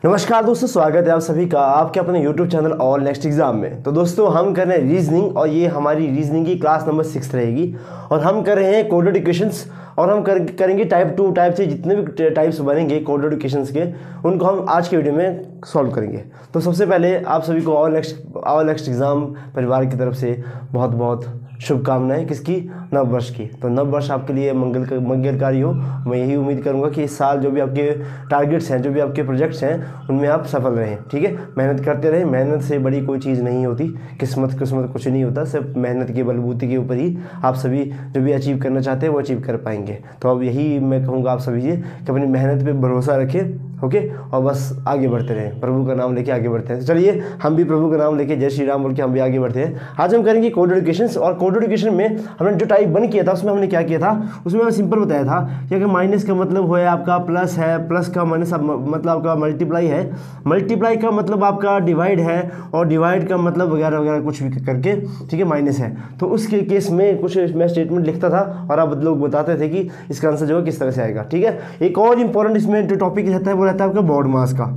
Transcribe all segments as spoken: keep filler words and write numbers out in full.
नमस्कार दोस्तों, स्वागत है आप सभी का आपके अपने YouTube channel all next exam में। तो दोस्तों हम कर रहे हैं रीजनिंग और ये हमारी रीजनिंग की क्लास नंबर सिक्स रहेगी और हम कर रहे हैं कोडेड इक्वेशंस और हम कर, करेंगे टाइप टू टाइप से जितने भी टाइप्स बनेंगे कोडेड इक्वेशंस के उनको हम आज के वीडियो में सॉल्व करेंगे। तो सबसे पहले आप सभी को all next all next exam परिवार की तरफ से बहुत बहुत शुभकामनाएं। किसकी? नव वर्ष की। तो नव वर्ष आपके लिए मंगल मंगलकारी हो। मैं यही उम्मीद करूंगा कि इस साल जो भी आपके टारगेट्स हैं, जो भी आपके प्रोजेक्ट्स हैं, उनमें आप सफल रहें। ठीक है, मेहनत करते रहें। मेहनत से बड़ी कोई चीज़ नहीं होती। किस्मत किस्मत कुछ नहीं होता, सिर्फ मेहनत के बलबूते के ऊपर ही आप सभी जो भी अचीव करना चाहते हैं वो अचीव कर पाएंगे। तो अब यही मैं कहूँगा आप सभी से कि अपनी मेहनत पर भरोसा रखें, ओके, और बस आगे बढ़ते रहें, प्रभु का नाम लेके आगे बढ़ते हैं। तो चलिए हम भी प्रभु का नाम लेके जय श्री राम बोल के हम भी आगे बढ़ते हैं। आज हम करेंगे कोडेड इक्वेशंस और कोडेड इक्वेशन में हमने जो टाइप वन किया था उसमें हमने क्या किया था, उसमें मैं सिंपल बताया था कि अगर माइनस का मतलब है आपका प्लस है, प्लस का माइनस मतलब आपका मल्टीप्लाई है, मल्टीप्लाई का मतलब आपका डिवाइड है और डिवाइड का मतलब वगैरह वगैरह कुछ भी करके, ठीक है, माइनस है। तो उसके केस में कुछ मैं स्टेटमेंट लिखता था और आप लोग बताते थे कि इसका आंसर जो है किस तरह से आएगा। ठीक है, एक और इंपॉर्टेंट इसमें जो टॉपिक रहता है वो रहता है आपका बोर्ड मास का।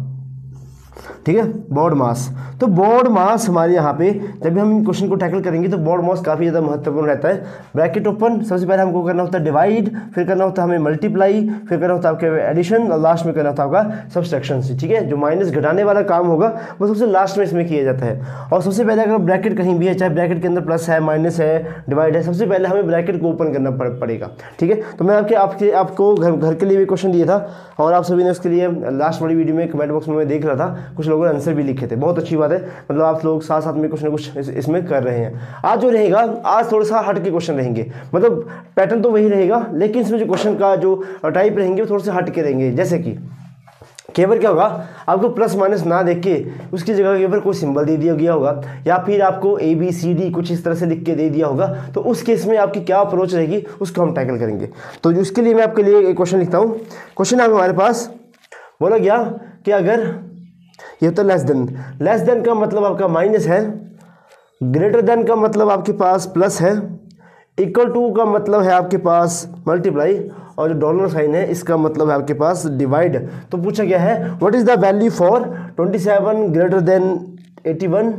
ठीक है, बोर्ड मास। तो बोर्ड मास हमारे यहाँ पे जब भी हम इन क्वेश्चन को टैकल करेंगे तो बोर्ड मास काफ़ी ज़्यादा महत्वपूर्ण रहता है। ब्रैकेट ओपन, सबसे पहले हमको करना होता है डिवाइड, फिर करना होता है हमें मल्टीप्लाई, फिर करना होता है आपके एडिशन और लास्ट में करना होता है आपका सब्सट्रैक्शन। ठीक है, जो माइनस घटाने वाला काम होगा वो सबसे लास्ट में इसमें किया जाता है। और सबसे पहले अगर ब्रैकेट कहीं भी है, चाहे ब्रैकेट के अंदर प्लस है, माइनस है, डिवाइड है, सबसे पहले हमें ब्रैकेट को ओपन करना पड़ेगा। ठीक है, तो मैं आपके आपके आपको घर घर के लिए भी क्वेश्चन दिया था और आप सभी ने उसके लिए लास्ट वाली वीडियो में कमेंट बॉक्स में मैं देख रहा था कुछ लोगों ने आंसर भी लिखे थे। बहुत अच्छी बात है, मतलब आप लोग साथ साथ में कुछ ना कुछ इस, इसमें कर रहे हैं। आज जो रहेगा, आज थोड़ा सा हट के क्वेश्चन रहेंगे, मतलब पैटर्न तो वही रहेगा लेकिन इसमें जो क्वेश्चन का जो टाइप रहेंगे वो थोड़े से हट के रहेंगे। जैसे कि केवल क्या होगा, आपको प्लस माइनस ना देख के उसकी जगह के ऊपर कोई सिंबल दे दिया गया होगा या फिर आपको ए बी सी डी कुछ इस तरह से लिख के दे दिया होगा, तो उस केस में आपकी क्या अप्रोच रहेगी उसको हम टैकल करेंगे। तो उसके लिए मैं आपके लिए एक क्वेश्चन लिखता हूँ। क्वेश्चन है हमारे पास, बोला गया कि अगर ये तो लेस देन, लेस देन का मतलब आपका माइनस है, ग्रेटर देन का मतलब आपके पास प्लस है, इक्वल टू का मतलब है आपके पास मल्टीप्लाई और जो डॉलर साइन है इसका मतलब है आपके पास डिवाइड। तो पूछा गया है what is the value for twenty seven greater than eighty one,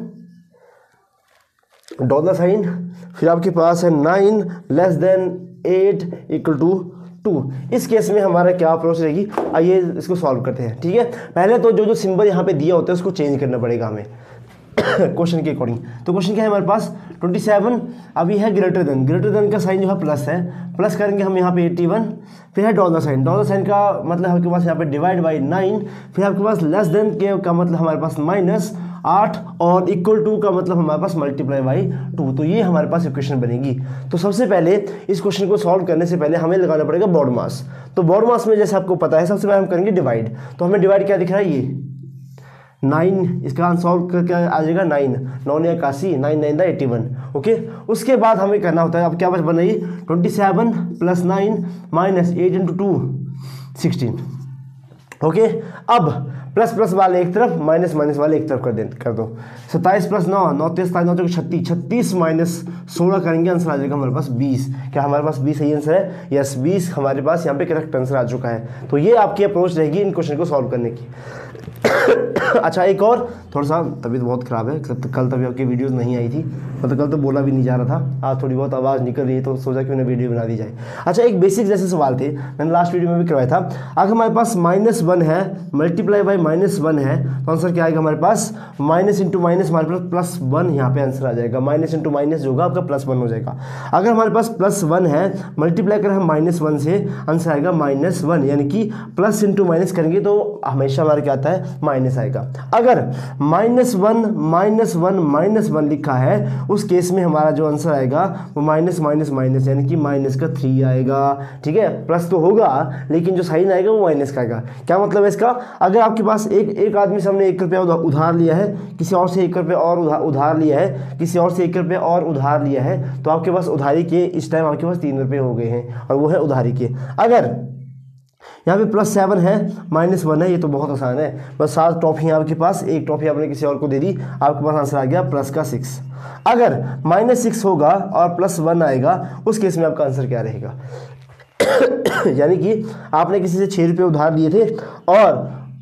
dollar sign, फिर आपके पास है nine less than eight equal to two. इस केस में हमारा क्या अप्रोच रहेगी, आइए इसको सॉल्व करते हैं। ठीक है, पहले तो जो जो सिंबल यहाँ पे दिया होता है उसको चेंज करना पड़ेगा हमें क्वेश्चन के अकॉर्डिंग। तो क्वेश्चन क्या है हमारे पास, ट्वेंटी सेवन अभी है ग्रेटर देन, ग्रेटर देन का साइन जो है प्लस है, प्लस करेंगे हम यहाँ पे एटी वन, फिर है डॉलर साइन, डॉलर साइन का मतलब आपके पास यहाँ पे डिवाइड बाई नाइन, फिर आपके पास लेस देन के का मतलब हमारे पास माइनस आठ और इक्वल टू का मतलब हमारे पास मल्टीप्लाई बाई टू। तो ये हमारे पास इक्वेशन बनेगी। तो सबसे पहले इस क्वेश्चन को सॉल्व करने से पहले हमें लगाना पड़ेगा बोर्ड मास। तो बोर्ड मास में जैसे आपको पता है सबसे पहले हम करेंगे डिवाइड। तो हमें डिवाइड क्या दिख रहा है, ये नाइन, इसका आंसर सॉल्व करके आ जाएगा नाइन, नौ ने इक्यासी, nine nine the eighty one. Okay, उसके बाद हमें करना होता है, अब क्या बच बन रही, twenty seven plus nine minus eight into two sixteen. Okay, अब प्लस प्लस वाले एक तरफ, माइनस माइनस वाले एक तरफ कर दे कर दो। सत्ताईस प्लस नौ, नौ तेईस नौ चौक छत्तीस, छत्तीस माइनस सोलह करेंगे, आंसर आ जाएगा हमारे पास बीस। क्या हमारे पास बीस सही आंसर है? यस, बीस हमारे पास यहाँ पे करेक्ट आंसर आ चुका है। तो ये आपकी अप्रोच रहेगी इन क्वेश्चन को सॉल्व करने की। अच्छा, एक और, थोड़ा सा तबीयत बहुत ख़राब है, कल तभी आपकी वीडियोस नहीं आई थी, मतलब कल तो बोला भी नहीं जा रहा था, आज थोड़ी बहुत आवाज़ निकल रही है तो सोचा कि उन्हें वीडियो बना दी जाए। अच्छा, एक बेसिक जैसे सवाल थे, मैंने लास्ट वीडियो में भी करवाया था। अगर हमारे पास माइनस वन है, मल्टीप्लाई बाई माइनस वन है, तो आंसर क्या आएगा हमारे पास, माइनस इंटू माइनस हमारे पास प्लस वन यहाँ पे आंसर आ जाएगा। माइनस इंटू माइनस जो होगा आपका प्लस वन हो जाएगा। अगर हमारे पास प्लस वन है, मल्टीप्लाई करें हम माइनस वन से, आंसर आएगा माइनस वन, यानी कि प्लस इंटू माइनस करेंगे तो हमेशा हमारे क्या आता है, माइनस आएगा। अगर minus one minus one minus one लिखा है, उस केस में हमारा जो आंसर आएगा वो माइनस माइनस माइनस यानी कि माइनस का थ्री आएगा। ठीक है, प्लस तो होगा लेकिन जो साइन आएगा वो माइनस का आएगा। क्या मतलब है इसका, अगर आपके पास एक एक आदमी से हमने एक रुपया उधार लिया है, किसी और से एक रुपया और उधार उधार लिया है, किसी और से एक रुपया और उधार लिया है, तो आपके पास उधारी के इस टाइम आपके पास तीन रुपये हो गए हैं और वो है उधारी के। अगर यहाँ पे प्लस सेवन है, माइनस वन है, ये तो बहुत आसान है, बस सात टॉफी आपके पास, एक टॉफी आपने किसी और को दे दी, आपके पास आंसर आ गया प्लस का सिक्स। अगर माइनस सिक्स होगा और प्लस वन आएगा, उस केस में आपका आंसर क्या रहेगा यानी कि आपने किसी से छः रुपये उधार लिए थे और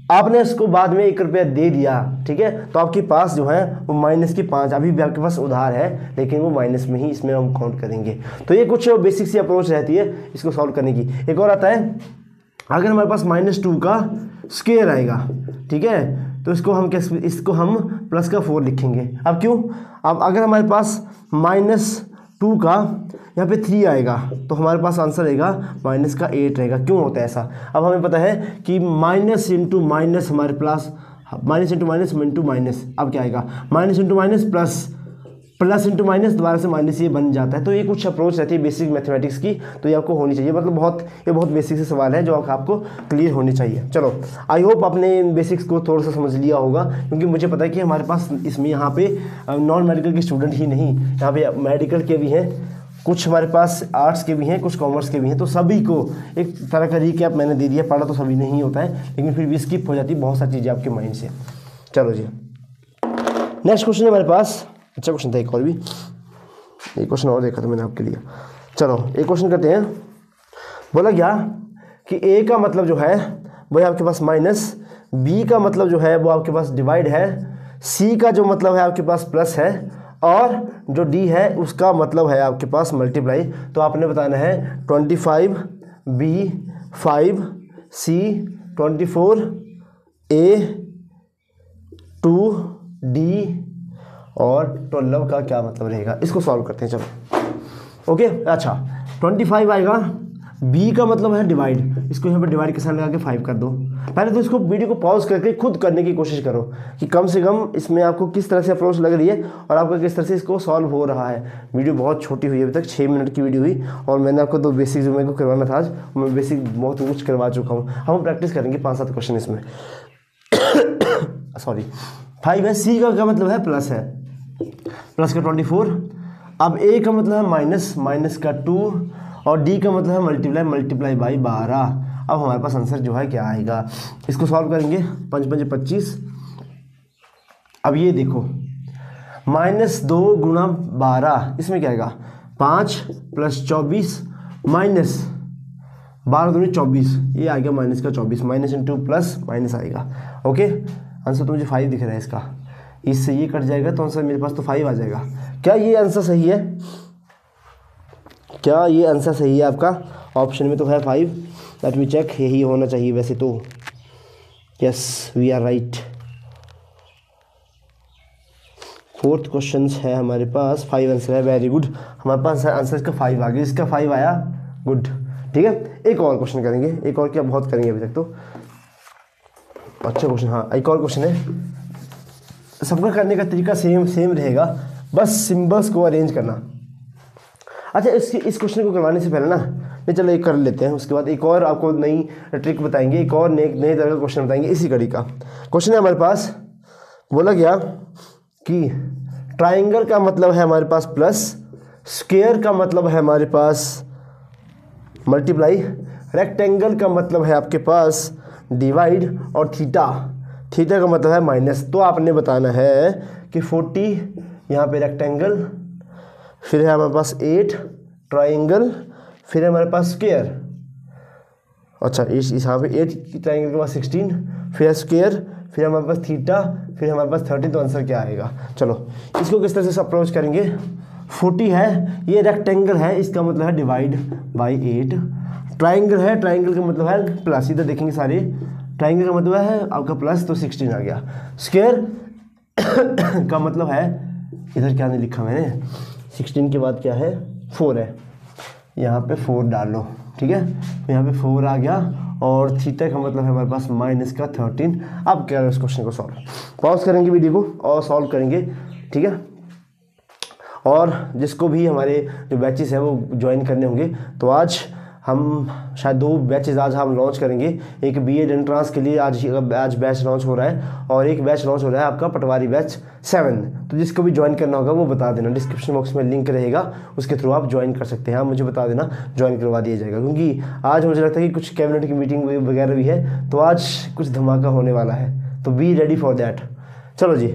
आपने इसको बाद में एक रुपया दे दिया, ठीक है, तो आपके पास जो है वो माइनस की पाँच अभी भी आपके पास उधार है, लेकिन वो माइनस में ही इसमें हम काउंट करेंगे। तो ये कुछ बेसिक सी अप्रोच रहती है इसको सॉल्व करने की। एक और आता है, अगर हमारे पास माइनस टू का स्क्वायर आएगा, ठीक है, तो इसको हम क्या इसको हम प्लस का फोर लिखेंगे। अब क्यों? अब अगर हमारे पास माइनस टू का यहाँ पे थ्री आएगा तो हमारे पास आंसर रहेगा माइनस का एट रहेगा। क्यों होता है ऐसा? अब हमें पता है कि माइनस इंटू माइनस हमारे पास minus into minus into minus, अब क्या आएगा minus into minus plus, plus into minus दोबारा से माइनस, ये बन जाता है। तो ये कुछ अप्रोच रहती है बेसिक मैथमेटिक्स की, तो ये आपको होनी चाहिए, मतलब बहुत ये बहुत बेसिक से सवाल है जो आपको क्लियर होनी चाहिए। चलो, आई होप आपने बेसिक्स को थोड़ा सा समझ लिया होगा, क्योंकि मुझे पता है कि हमारे पास इसमें यहाँ पे नॉन मेडिकल के स्टूडेंट ही नहीं, यहाँ पे मेडिकल के भी हैं, कुछ हमारे पास आर्ट्स के भी हैं, कुछ कॉमर्स के भी हैं, तो सभी को एक तरह का रिकैप मैंने दे दिया। पढ़ा तो सभी नहीं होता है, लेकिन फिर भी स्किप हो जाती है बहुत सारी चीज़ें आपके माइंड से। चलो जी, नेक्स्ट क्वेश्चन है हमारे पास। अच्छा क्वेश्चन था एक और भी, एक क्वेश्चन और देखा था मैंने आपके लिए। चलो एक क्वेश्चन करते हैं। बोला क्या कि ए का मतलब जो है वो है आपके पास माइनस, बी का मतलब जो है वो आपके पास डिवाइड है, सी का जो मतलब है आपके पास प्लस है, और जो डी है उसका मतलब है आपके पास मल्टीप्लाई। तो आपने बताना है twenty five B five C twenty four A two D और ट्वेल्व का क्या मतलब रहेगा। इसको सॉल्व करते हैं। चलो ओके। अच्छा, ट्वेंटी फाइव आएगा, बी का मतलब है डिवाइड, इसको यहाँ पर डिवाइड के साथ लगा के फाइव कर दो। पहले तो इसको वीडियो को पॉज करके खुद करने की कोशिश करो कि कम से कम इसमें आपको किस तरह से अप्रोच लग रही है और आपका किस तरह से इसको सॉल्व हो रहा है। वीडियो बहुत छोटी हुई है, अभी तक छः मिनट की वीडियो हुई, और मैंने आपको दो बेसिक जो मेरे को करवाना था आज, मैं बेसिक बहुत कुछ करवा चुका हूँ। हम प्रैक्टिस करेंगे पाँच सात क्वेश्चन इसमें। सॉरी, फाइव है, सी का क्या मतलब है प्लस है, प्लस का ट्वेंटी फोर। अब ए का मतलब है माइनस, माइनस का टू, और डी का मतलब है मल्टीप्लाई, मल्टीप्लाई बाई बारह। अब हमारे पास आंसर जो है क्या आएगा, इसको सॉल्व करेंगे। पंच पंच पच्चीस। अब ये देखो, माइनस दो गुणा बारह, इसमें क्या आएगा पाँच प्लस चौबीस माइनस बारह दूनी चौबीस, ये आ गया माइनस का चौबीस, माइनस इंटू प्लस माइनस आएगा। ओके, आंसर तो मुझे फाइव दिख रहा है इसका, इससे ये कट जाएगा तो आंसर मेरे पास तो फाइव आ जाएगा। क्या ये आंसर सही है? क्या ये आंसर सही है आपका? ऑप्शन में तो है फाइव, लेट मी चेक, यही होना चाहिए वैसे तो। Yes, we are right. Fourth question है हमारे पास, फाइव आंसर है, वेरी गुड। हमारे पास आंसर इसका फाइव आ गया, इसका फाइव आया, गुड। ठीक है, एक और क्वेश्चन करेंगे, एक और क्या बहुत करेंगे अभी तक तो। अच्छा क्वेश्चन, हाँ एक और क्वेश्चन है, सबका करने का तरीका सेम सेम रहेगा, बस सिंबल्स को अरेंज करना। अच्छा, इसकी इस क्वेश्चन को करवाने से पहले ना, नहीं चलो एक कर लेते हैं, उसके बाद एक और आपको नई ट्रिक बताएंगे, एक और नए नए तरह का क्वेश्चन बताएंगे इसी कड़ी का। क्वेश्चन है हमारे पास, बोला गया कि ट्राइंगल का मतलब है हमारे पास प्लस, स्क्वायर का मतलब है हमारे पास मल्टीप्लाई, रेक्टेंगल का मतलब है आपके पास डिवाइड, और थीटा थीटा का मतलब है माइनस। तो आपने बताना है कि फोर्टी यहाँ पे रेक्टेंगल, फिर है हमारे पास एट ट्राइंगल, फिर है हमारे पास स्क्वायर। अच्छा, इस यहाँ पे एट ट्राइंगल के बाद सिक्सटीन, फिर स्क्वायर, फिर हमारे पास थीटा, फिर हमारे पास थर्टी। तो आंसर क्या आएगा? चलो इसको किस तरह से अप्रोच करेंगे। फोर्टी है, ये रेक्टेंगल है, इसका मतलब है डिवाइड बाई एट। ट्राइंगल है, ट्राइंगल का मतलब है प्लस, इधर देखेंगे सारे, ट्राइंगल का मतलब है आपका प्लस, तो सिक्सटीन आ गया। स्क्वायर का मतलब है, इधर क्या नहीं लिखा मैंने, सिक्सटीन के बाद क्या है फोर है, यहाँ पे फोर डालो, ठीक है, यहाँ पे फोर आ गया। और थीटा का मतलब है हमारे पास माइनस का थर्टीन। अब क्या है, इस क्वेश्चन को सॉल्व पॉज करेंगे वीडियो को और सॉल्व करेंगे, ठीक है। और जिसको भी हमारे जो बैचेस हैं वो ज्वाइन करने होंगे, तो आज हम शायद दो बैचेस आज हम लॉन्च करेंगे। एक बी एड एंट्रांस के लिए आज आज बैच लॉन्च हो रहा है, और एक बैच लॉन्च हो रहा है आपका पटवारी बैच सेवन। तो जिसको भी ज्वाइन करना होगा वो बता देना, डिस्क्रिप्शन बॉक्स में लिंक रहेगा, उसके थ्रू आप ज्वाइन कर सकते हैं। आप मुझे बता देना, ज्वाइन करवा दिया जाएगा, क्योंकि आज मुझे लगता है कि कुछ कैबिनेट की मीटिंग वगैरह भी है, तो आज कुछ धमाका होने वाला है, तो बी रेडी फॉर दैट। चलो जी,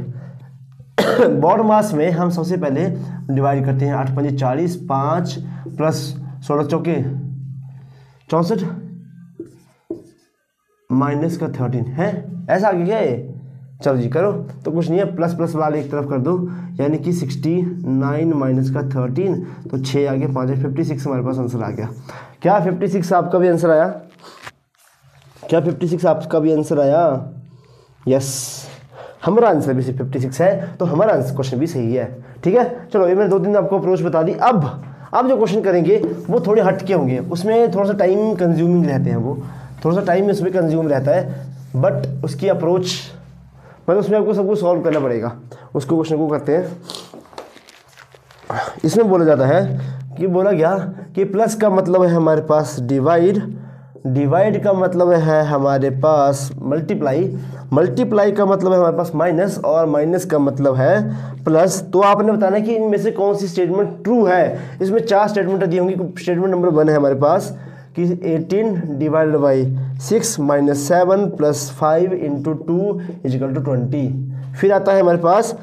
बॉड मास में हम सबसे पहले डिवाइड करते हैं, आठ पंजे चालीस, पाँच प्लस सोलह चौके चौंसठ, माइनस का थर्टीन है, ऐसा आ गया क्या ये? चलो जी करो, तो कुछ नहीं है, प्लस प्लस वाले एक तरफ कर दो, यानी कि सिक्सटी नाइन माइनस का थर्टीन, तो छः आ गया, पाँच फिफ्टी सिक्स हमारे पास आंसर आ गया। क्या फिफ्टी सिक्स आपका भी आंसर आया? क्या फिफ्टी सिक्स आपका भी आंसर आया? यस, हमारा आंसर भी फिफ्टी सिक्स है, तो हमारा आंसर क्वेश्चन भी सही है। ठीक है, चलो ये मैंने दो तीन आपको अप्रोच बता दी। अब अब जो क्वेश्चन करेंगे वो थोड़े हटके होंगे, उसमें थोड़ा सा टाइम कंज्यूमिंग रहते हैं, वो थोड़ा सा टाइम उसमें कंज्यूम रहता है, बट उसकी अप्रोच मतलब उसमें आपको सब कुछ सॉल्व करना पड़ेगा। उसको क्वेश्चन को करते हैं। इसमें बोला जाता है कि बोला गया कि प्लस का मतलब है हमारे पास डिवाइड, डिवाइड का मतलब है हमारे पास मल्टीप्लाई, मल्टीप्लाई का मतलब है हमारे पास माइनस, और माइनस का मतलब है प्लस। तो आपने बताना है कि इनमें से कौन सी स्टेटमेंट ट्रू है। इसमें चार स्टेटमेंट दी होंगी। स्टेटमेंट नंबर वन है हमारे पास कि eighteen divided by six minus seven plus five into two is equal to twenty. फिर आता है हमारे पास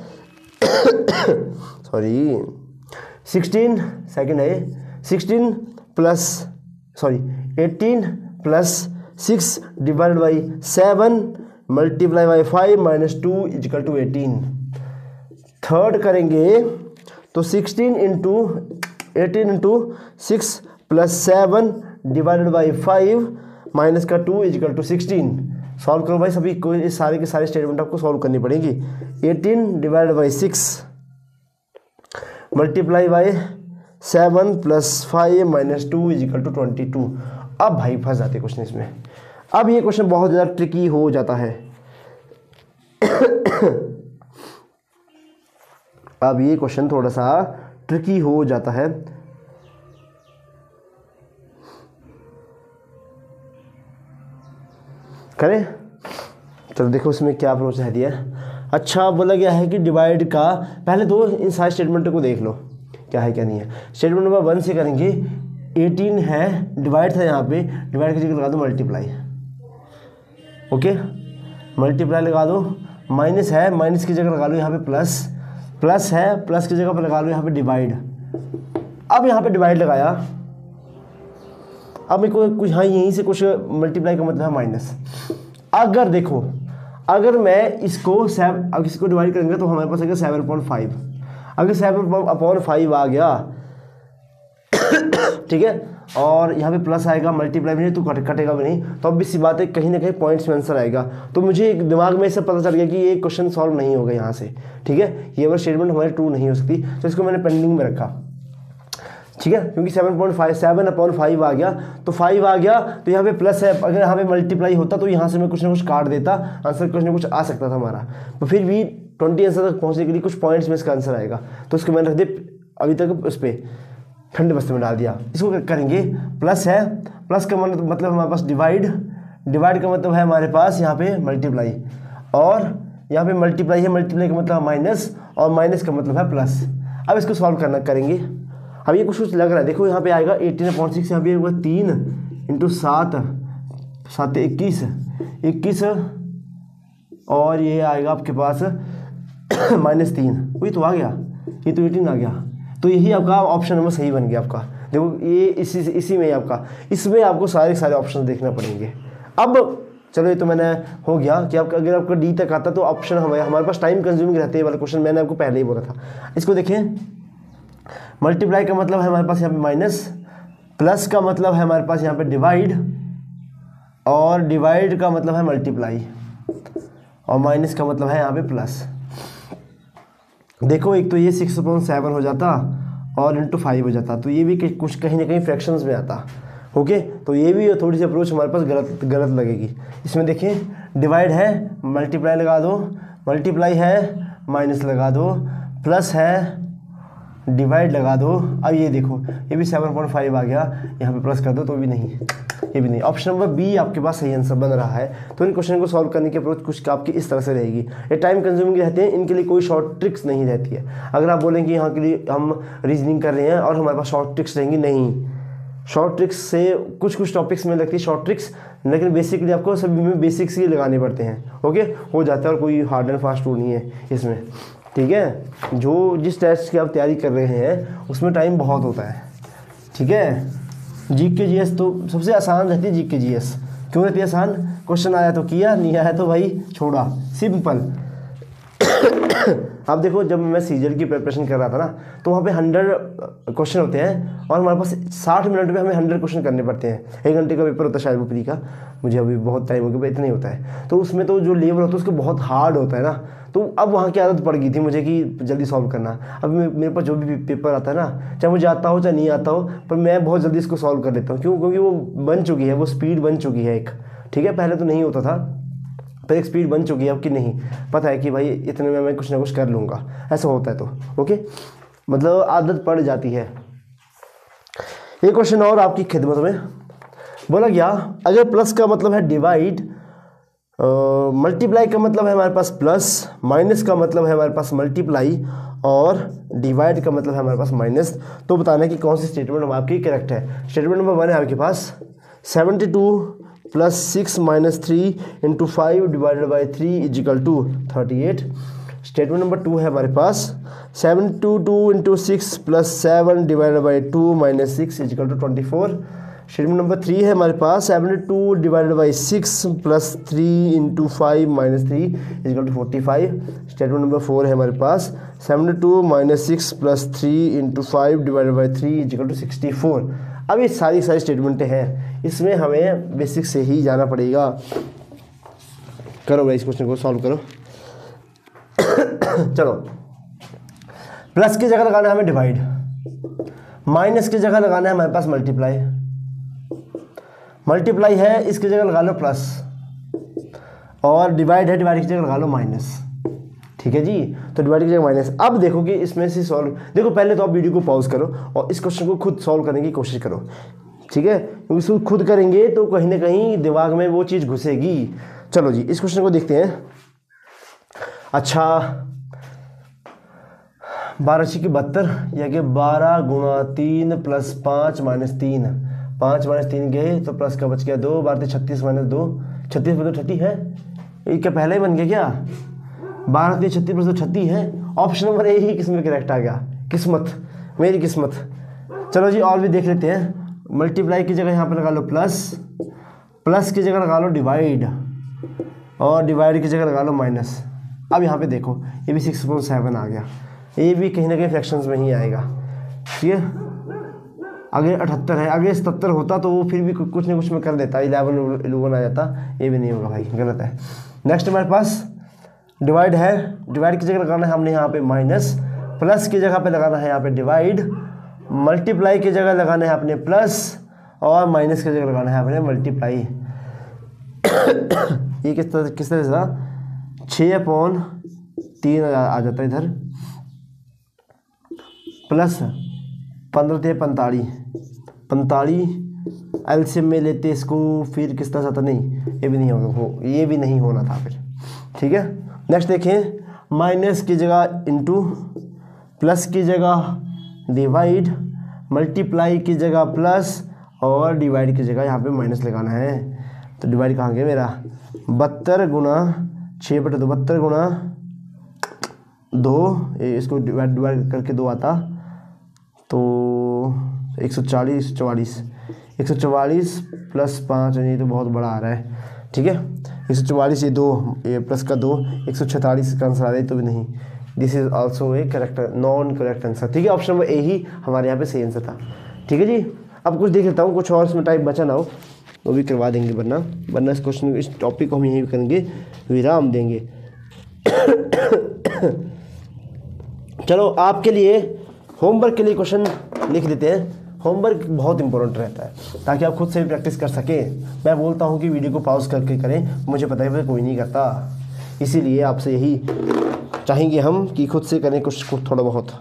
सॉरी सिक्सटीन, सेकेंड है sixteen plus sorry eighteen plus six divided by seven multiply by five minus two is equal to eighteen. Third करेंगे तो sixteen into eighteen into six plus seven divided by five minus का two is equal to sixteen. Solve करो भाई सभी को, ये सारे के सारे स्टेटमेंट आपको सॉल्व करनी पड़ेगी। Eighteen divided by six multiply by seven plus five minus two is equal to twenty two. अब भाई फंस जाते क्वेश्चन इसमें। अब ये क्वेश्चन बहुत ज़्यादा ट्रिकी हो जाता है। अब ये क्वेश्चन थोड़ा सा ट्रिकी हो जाता है। करें, चलो देखो इसमें क्या अप्रोच है दिया। अच्छा, बोला गया है कि डिवाइड का पहले दो इन सारे स्टेटमेंट को देख लो क्या है क्या नहीं है। स्टेटमेंट नंबर वन से करेंगे, एटीन है, डिवाइड था यहाँ पे, डिवाइड की जगह लगा दो मल्टीप्लाई। ओके, मल्टीप्लाई लगा दो, माइनस है, माइनस की जगह लगा लो यहाँ पे प्लस, प्लस है, प्लस की जगह पर लगा लो यहाँ पे डिवाइड। अब यहाँ पे डिवाइड लगाया, अब मेरे को कुछ हाँ यहीं से कुछ मल्टीप्लाई का मतलब है माइनस। अगर देखो अगर मैं इसको सेवन अगर इसको डिवाइड करेंगे तो हमारे पास आएगा सेवन पॉइंट फाइव। अगर सेवन अपॉन फाइव आ गया ठीक है, और यहाँ पे प्लस आएगा, मल्टीप्लाई भी नहीं तो कट कटेगा भी नहीं, तो अब भी सी बात है कहीं ना कहीं पॉइंट्स में आंसर आएगा। तो मुझे एक दिमाग में इससे पता चल गया कि ये क्वेश्चन सॉल्व नहीं होगा यहाँ से। ठीक है, ये वाला स्टेटमेंट हमारी ट्रू नहीं हो सकती, तो इसको मैंने पेंडिंग में रखा। ठीक है, क्योंकि seven point five seven upon five आ गया, तो फाइव आ गया तो यहाँ पे प्लस है। अगर यहाँ पे मल्टीप्लाई होता तो यहाँ से मैं कुछ ना कुछ काट देता, आंसर कुछ ना कुछ आ सकता था हमारा। तो फिर भी ट्वेंटी आंसर तक पहुँचने के लिए कुछ पॉइंट्स में इसका आंसर आएगा, तो इसको मैंने रख दिया अभी तक उस पर ठंडे बस्ते में डाल दिया। इसको करेंगे, प्लस है, प्लस का मतलब हमारे पास डिवाइड, डिवाइड का मतलब है हमारे पास यहाँ पे मल्टीप्लाई, और यहाँ पे मल्टीप्लाई है, मल्टीप्लाई का मतलब माइनस, और माइनस का मतलब है प्लस। अब इसको सॉल्व करना करेंगे। अब ये कुछ कुछ लग रहा है, देखो यहाँ पे आएगा एटीन पॉइंट सिक्स, यहाँ पे होगा तीन इंटू सात, सात इक्कीस, इक्कीस, और ये आएगा आपके पास माइनस तीन, वही तो आ गया, ये तो एटीन आ गया। तो यही आपका ऑप्शन नंबर सही बन गया आपका। देखो ये इसी इसी में आपका, इसमें आपको सारे सारे ऑप्शन देखना पड़ेंगे। अब चलो ये तो मैंने हो गया कि आपका अगर आपका डी तक आता तो ऑप्शन हमारे हमारे पास टाइम कंज्यूमिंग रहते हैं वाला क्वेश्चन मैंने आपको पहले ही बोला था। इसको देखें, मल्टीप्लाई का मतलब है हमारे पास यहाँ पे माइनस, प्लस का मतलब है हमारे पास यहाँ पे डिवाइड, और डिवाइड का मतलब है मल्टीप्लाई, और माइनस का मतलब है यहाँ पे प्लस। देखो एक तो ये सिक्स पॉइंट सेवन हो जाता और इंटू फाइव हो जाता, तो ये भी कुछ कहीं ना कहीं फ्रैक्शंस में आता। ओके, तो ये भी थोड़ी सी अप्रोच हमारे पास गलत गलत लगेगी। इसमें देखिए डिवाइड है, मल्टीप्लाई लगा दो, मल्टीप्लाई है, माइनस लगा दो, प्लस है, डिवाइड लगा दो। अब ये देखो ये भी सेवन पॉइंट फाइव आ गया, यहाँ पे प्लस कर दो तो भी नहीं, ये भी नहीं। ऑप्शन नंबर बी आपके पास सही आंसर बन रहा है। तो इन क्वेश्चन को सॉल्व करने की अप्रोच कुछ आपकी इस तरह से रहेगी। ये टाइम कंज्यूमिंग रहते हैं, इनके लिए कोई शॉर्ट ट्रिक्स नहीं रहती है। अगर आप बोलेंगे यहाँ के लिए हम रीजनिंग कर रहे हैं और हमारे पास शॉर्ट ट्रिक्स रहेंगी, नहीं, शॉर्ट ट्रिक्स से कुछ कुछ टॉपिक्स में लगती है शॉर्ट ट्रिक्स, लेकिन बेसिकली आपको सभी में बेसिक्स ही लगाने पड़ते हैं। ओके, हो जाता है, और कोई हार्ड एंड फास्ट रूल नहीं है इसमें। ठीक है, जो जिस टेस्ट की आप तैयारी कर रहे हैं उसमें टाइम बहुत होता है। ठीक है, जी के जी एस तो सबसे आसान रहती है। जी के जी एस क्यों रहती है आसान? क्वेश्चन आया तो किया, नहीं आया तो भाई छोड़ा, सिंपल। आप देखो जब मैं सीजल की प्रिपरेशन कर रहा था ना, तो वहाँ पे हंड्रेड क्वेश्चन होते हैं और हमारे पास साठ मिनट में हमें हंड्रेड क्वेश्चन करने पड़ते हैं। एक घंटे का पेपर होता है शायद वो प्री का, मुझे अभी बहुत टाइम हो गया, इतना ही होता है। तो उसमें तो जो लेवल होता है उसको बहुत हार्ड होता है ना, तो अब वहाँ की आदत पड़ गई थी मुझे कि जल्दी सॉल्व करना। अब मेरे पास जो भी पेपर आता है ना, चाहे मुझे आता हो चाहे नहीं आता हो, पर मैं बहुत जल्दी इसको सॉल्व कर लेता हूँ। क्यों? क्योंकि वो बन चुकी है, वो स्पीड बन चुकी है एक, ठीक है। पहले तो नहीं होता था, पर एक स्पीड बन चुकी है अब कि नहीं, पता है कि भाई इतने में मैं कुछ ना कुछ कर लूँगा, ऐसा होता है। तो ओके, मतलब आदत पड़ जाती है। एक क्वेश्चन और आपकी खिदमत में बोला गया, अगर प्लस का मतलब है डिवाइड, मल्टीप्लाई का मतलब है हमारे पास प्लस, माइनस का मतलब है हमारे पास मल्टीप्लाई, और डिवाइड का मतलब है हमारे पास माइनस, तो बताना है कि कौन सी स्टेटमेंट हम आपकी करेक्ट है। स्टेटमेंट नंबर वन है आपके पास seventy two plus six minus three into five divided by three is equal to thirty eight. Statement number two है हमारे पास seven two two into six plus seven divided by two minus six is equal to twenty four. Statement number three है हमारे पास seventy two divided by six plus three into five minus three is equal to forty five. Statement number four है हमारे पास seventy to minus six plus three into five divided by three is equal to sixty four. अब ये सारी सारी स्टेटमेंटें हैं, इसमें हमें बेसिक से ही जाना पड़ेगा। करो भाई इस क्वेश्चन को सॉल्व करो। चलो, प्लस की जगह लगाना है हमें डिवाइड, माइनस की जगह लगाना है हमारे पास मल्टीप्लाई, मल्टीप्लाई है इसकी जगह लगा लो प्लस, और डिवाइड है, डिवाइड की जगह लगा लो माइनस। ठीक है जी, तो डिवाइड की जगह माइनस। अब देखो कि इसमें से सॉल्व, देखो पहले तो आप वीडियो को पॉज करो और इस क्वेश्चन को खुद सॉल्व करने की कोशिश करो, ठीक है, क्योंकि इसको खुद करेंगे तो कहीं ना कहीं दिमाग में वो चीज़ घुसेगी। चलो जी, इस क्वेश्चन को देखते हैं। अच्छा, बारह छः की बहत्तर, या कि बारह गुणा तीन प्लस पाँच माइनस तीन, पाँच माइनस तीन गए तो प्लस का बच गया दो, बारह छत्तीस माइनस दो, छत्तीस में तो छठी है, ये क्या पहले ही बन गया क्या? बारह तीन छत्तीस में तो छत्ती है। ऑप्शन नंबर ए ही किस्म में करेक्ट आ गया, किस्मत, मेरी किस्मत। चलो जी, और भी देख लेते हैं। मल्टीप्लाई की जगह यहाँ पे लगा लो प्लस, प्लस की जगह लगा लो डिवाइड, और डिवाइड की जगह लगा लो माइनस। अब यहाँ पे देखो ये भी सिक्स पॉइंट सेवन आ गया, ये भी कहीं ना कहीं फ्रैक्शंस में ही आएगा, ठीक है। अगर अठहत्तर है, अगर सतहत्तर होता तो वो फिर भी कुछ ना कुछ में कर देता, इलेवन इलेवन आ जाता, ये भी नहीं होगा भाई, गलत है। नेक्स्ट हमारे पास डिवाइड है, डिवाइड की जगह लगाना है हमने यहाँ पे माइनस, प्लस की जगह पे लगाना है यहाँ पे डिवाइड, मल्टीप्लाई की जगह लगाना है अपने प्लस, और माइनस की जगह लगाना है अपने मल्टीप्लाई। ये किस तरह किस तरह से था, छः अपॉन तीन आ जाता है इधर, प्लस पंद्रह थे पैंतालीस, पैंतालीस एलसीएम में लेते इसको, फिर किस तरह से आता, नहीं ये भी नहीं होगा, हो ये भी नहीं होना था फिर, ठीक है। नेक्स्ट देखें, माइनस की जगह इंटू, प्लस की जगह डिवाइड, मल्टीप्लाई की जगह प्लस, और डिवाइड की जगह यहाँ पे माइनस लगाना है। तो डिवाइड कहाँ गया मेरा, बहत्तर गुना छः बटे दो, बहत्तर गुना दो, इसको डिवाइड डिवाइड करके दो आता तो एक सौ चालीस, चवालीस, एक सौ चवालीस प्लस पाँच, ये तो बहुत बड़ा आ रहा है, ठीक है। एक सौ चवालीस, ये दो, ये प्लस का दो, एक सौ छतालीस का आंसर आ रहा है, तो भी नहीं, this is also a correct, non correct answer, ठीक है। ऑप्शन नंबर ए ही हमारे यहाँ पे सही आंसर था, ठीक है जी। अब कुछ देख लेता हूँ, कुछ और इसमें टाइप बचा ना हो वो भी करवा देंगे, वरना वरना इस क्वेश्चन इस टॉपिक को हम यहीं करेंगे, विराम देंगे। चलो, आपके लिए होमवर्क के लिए क्वेश्चन लिख देते हैं। होमवर्क बहुत इंपॉर्टेंट रहता है ताकि आप खुद से भी प्रैक्टिस कर सकें। मैं बोलता हूं कि वीडियो को पॉज करके करें, मुझे पता है कोई नहीं करता, इसीलिए आपसे यही चाहेंगे हम कि खुद से करें कुछ कुछ थोड़ा बहुत।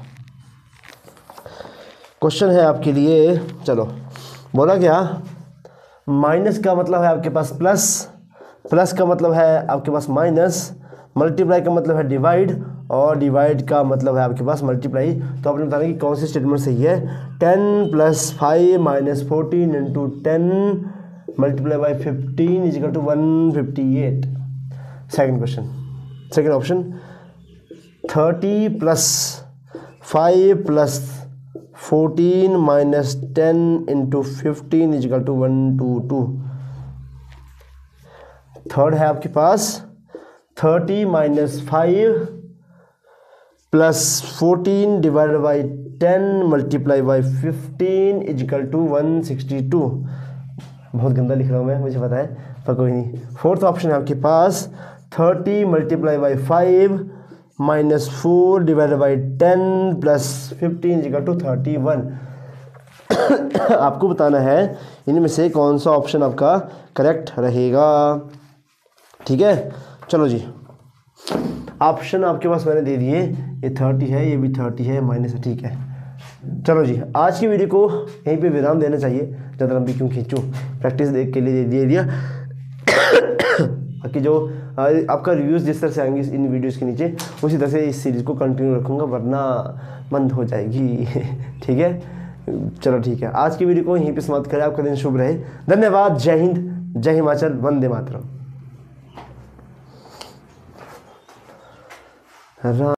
क्वेश्चन है आपके लिए, चलो, बोला क्या, माइनस का मतलब है आपके पास प्लस, प्लस का मतलब है आपके पास माइनस, मल्टीप्लाई का मतलब है डिवाइड, और डिवाइड का मतलब है आपके पास मल्टीप्लाई। तो आपने बताना कि कौन सी स्टेटमेंट सही है। Ten plus five minus fourteen into ten multiply by fifteen is equal to one fifty eight. Second question, second option, thirty plus five plus fourteen minus ten into fifteen is equal to one two two. Third है आपके पास thirty minus five plus fourteen divided by ten multiply by fifteen is equal to one sixty two. बहुत गंदा लिख रहा हूँ मैं, मुझे पता है, पर कोई नहीं। फोर्थ ऑप्शन है आपके पास thirty multiply by five minus four divided by ten plus fifteen is equal to thirty one. आपको बताना है इनमें से कौन सा ऑप्शन आपका करेक्ट रहेगा। ठीक है, चलो जी, ऑप्शन आपके पास मैंने दे दिए, ये थर्टी है, ये भी थर्टी है, माइनस है। ठीक है, चलो जी, आज की वीडियो को यहीं पे विराम देना चाहिए, ज़्यादा लंबी क्यों खींचूँ, प्रैक्टिस देख के लिए दे दिया। बाकी जो आपका रिव्यूज़ जिस तरह से आएंगे इन वीडियोज़ के नीचे, उसी तरह से इस सीरीज़ को कंटिन्यू रखूँगा, वरना बंद हो जाएगी। ठीक है, चलो ठीक है, आज की वीडियो को यहीं पे समाप्त करें। आपका दिन शुभ रहे। धन्यवाद। जय हिंद, जय हिमाचल, वंदे मातरम।